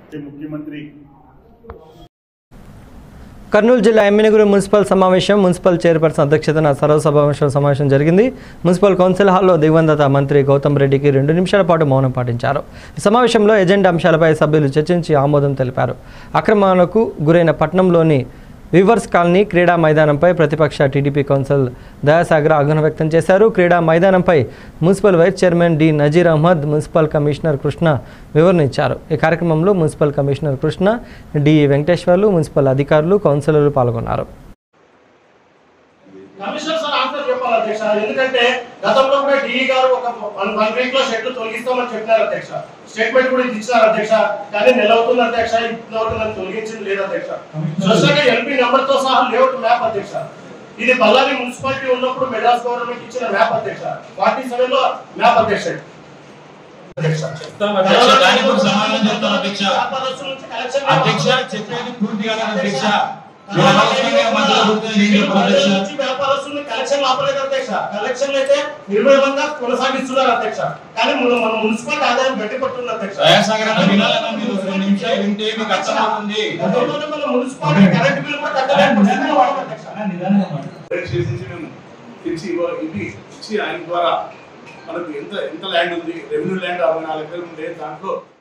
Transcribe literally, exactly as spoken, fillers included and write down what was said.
ముఖ్యమంత్రి కర్నూలు జిల్లా ఎమ్మినిగురు మున్సిపల్ సమావేశం మున్సిపల్ చైర్పర్సన్ అధ్యక్షతన సర్వసభావేశం సమావేశం జరిగింది. మున్సిపల్ కౌన్సిల్ హాల్లో దివంగత మంత్రి గౌతమ్ రెడ్డికి రెండు నిమిషాల పాటు మౌనం పాటించారు. ఈ సమావేశంలో ఎజెండా అంశాలపై సభ్యులు చర్చించి ఆమోదం తెలిపారు. అక్రమాలకు గురైన పట్టణంలోని వివర్స్ కాలనీ క్రీడా మైదానంపై ప్రతిపక్ష టీడీపీ కౌన్సిల్ దయాసాగర్ ఆగ్రహం వ్యక్తం చేశారు. క్రీడా మైదానంపై municipal vice chairman D Nazeer Ahmed, municipal commissioner Krishna వివరణ ఇచ్చారు. ఈ కార్యక్రమంలో municipal commissioner Krishna, D Venkateswarlu, municipal అధికారులు, కౌన్సిలర్లు పాల్గొన్నారు. ఎందుకంటే గతంలో కూడా డిఈ గారు ఒక వన్ వీక్ లో షెడ్లు తొలగిస్తామని చెప్పినారు అధ్యక్ష. స్టేట్మెంట్ కూడా ఇచ్చినారు అధ్యక్ష. కానీ నెల అవుతుంది అధ్యక్ష, ఇంతవరకు నన్ను తొలగించింది లేదు అధ్యక్ష. స్పెషల్గా ఎల్పీ నెంబర్ తో సహా లేఅవుట్ మ్యాప్ అధ్యక్ష. ఇది బళ్ళారి మున్సిపాలిటీ ఉన్నప్పుడు మెడ్రాస్ గవర్నమెంట్ ఇచ్చిన మ్యాప్ అధ్యక్ష. ఫార్టీ సెవెన్ లో మ్యాప్ అధ్యక్ష. కొనసాగిస్తున్నారు అధ్యక్ష. కానీ మన మున్సిపాలిటీ ఆదాయం గట్టిపడుతుంది అధ్యక్ష. మున్సిపాలిటీ కరెంట్ బిల్ కూడా ఇచ్చి ఆయన ద్వారా మనకు ఎంత ఎంత ల్యాండ్ ఉంది, రెవెన్యూ ల్యాండ్ అరవై నాలుగు ఎకరాలు ఉండే దాంట్లో